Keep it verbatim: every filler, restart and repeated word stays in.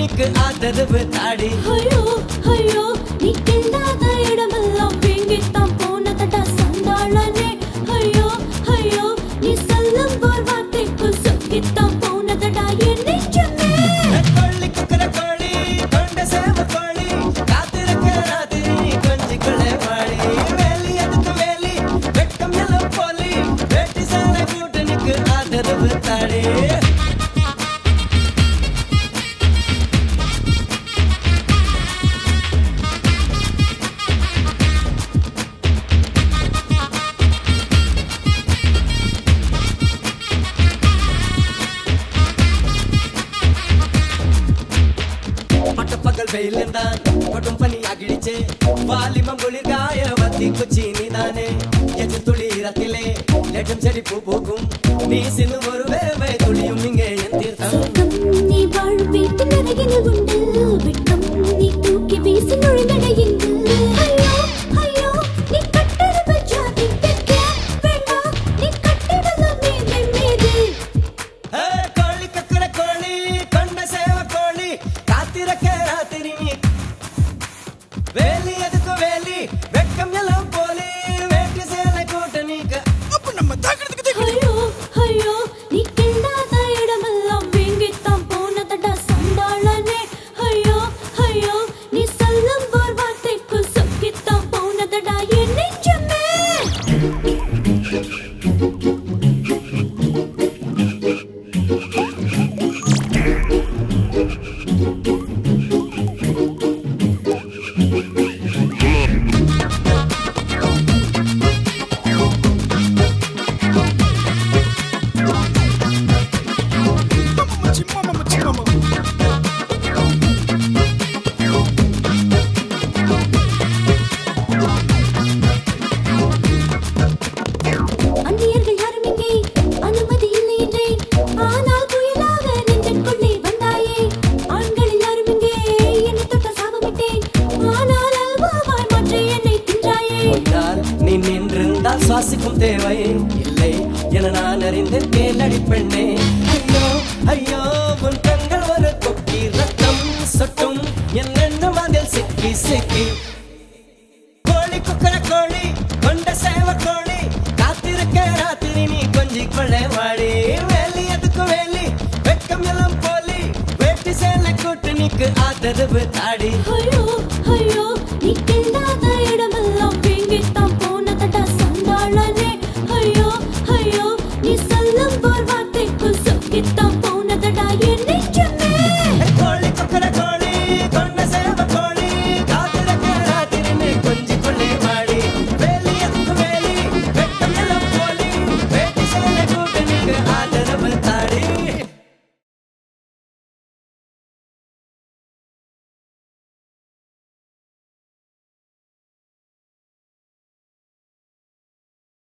கூட்டணிக்கு ஆதரவு தாடி. ஐயோ ஐயோ நீ கில்லாத இடமெல்லாம் வேங்கித்தான் போனதடா சண்டாளனே. ஐயோ ஐயோ நீ சொல்லும் போர் வார்த்தைக்குள் சொக்கித்தான் போனதடா என் நெஞ்சமே. கொள்ளி குக்கர கோழி கொண்ட சேவ கோழி காத்திருக்க ராத்திரி கொஞ்சிக்குள்ளே வாடி. வேலி அதுக்கு வேலி வெட்கம் எல்லாம் போலி வெட்டி சால கூட்டணிக்கு ஆதரவு தாடி. பகல் வெயில்தான் கொட்டும் பனி அகிடிச்சே வாலிமம் குளிர்காய வத்தி குச்சி நீதானே. எதிர் துளி ரத்திலே லட்சம் செடி பூ பூக்கும் நீ சின்ன ஒரு வேவை துளியும் இங்கே என் தீர்த்தம். நீ வாழும் வீட்டு நரகினில் உண்டு வெட்கம் நீ தூக்கி வீசி நுழைந்தடையுண்டு. ஐயோ ஐயோ நீ கட்டெடுப்பு ஜாதி பெற்ற வேண்டாம் நீ கட்டிடலாம் மீது மீது. கோழி கக்கர கோழி கொண்ட சேவ கோழி காத்திருக்க ராத்திரி வேலி அதுக்கு வேலி வெட்கம் எல்லாம் போலி வேட்டி சேலை கூட்டணிக்கு அப்ப நம்ம தாக்கிறதுக்கு. ஐயோ ஐயோ நீ கில்லாத இடமெல்லாம் வேங்கித்தான் போனதடா சண்டாளனே. ஐயோ ஐயோ நீ சொல்லும் போர் வார்த்தைக்குள் சொக்கித்தான் போனதடா என் நெஞ்சமே. அந்நியர்கள் யாரும் இங்கே அனுமதி இல்லை என்றேன். ஆனால் புயலாக நெஞ்சுக்குள்ளே வந்தாயே. ஆண்கள் யாரும் இங்கே என்னை தொட்ட சாபமிட்டேன். ஆனால் அல்வாவாய் மாற்றி என்னை தின்றாயே. நீ நின்றிருந்தால் சுவாசிக்கும் தேவை இல்லை என நான் அறிந்தேன் கேளடி பெண்ணே. ஐயோ ஐயோ உன் கண்கள் ஒரு கொக்கி ரத்தம் சொட்டும் என் எண்ணம் அதில் சிக்கி சிக்கி. கோழி குக்கர கோழி கொண்ட சேவ கோழி காத்திருக்க ராத்திரி நீ கொஞ்சி கொள்ளை வாடி. வேலி அதுக்கு வேலி வெட்கம் எல்லாம் போலி வேட்டி சேலை கூட்டணிக்கு ஆதரவு தாடி. ஐயோ